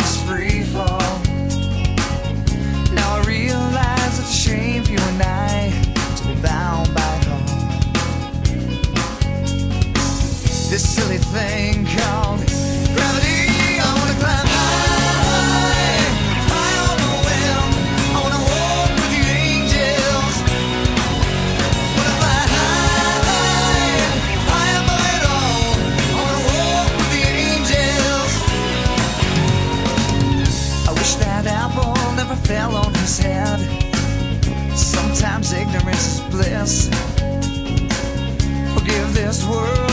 this free fall. Now I realize it's a shame for you and I to be bound by it all. This silly thing called gravity. I wanna climb high, high on the wind. I wanna walk with the angels. Wanna fly high, high above it all. I wanna walk with the angels. I wish that apple never fell on his head. Sometimes ignorance is bliss. Forgive this world